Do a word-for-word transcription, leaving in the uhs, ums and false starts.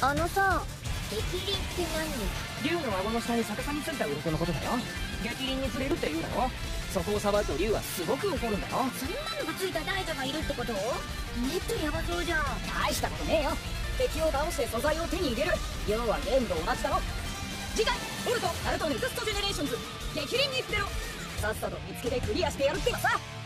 あのさ、逆鱗って竜の顎の下に逆さについた鱗のことだよ。逆鱗に触れるって言うだろ。そこを触ると竜はすごく怒るんだよ。 何？そんなのがついた大蛇がいるってこと？ネットヤバそうじゃん。 大したことねえよ。敵を倒して素材を手に入れる。要はゲームと同じだろ。次回ボルトナルトネクストジェネレーションズ逆鱗に触れろ。さっさと見つけてクリアしてやるってばさ。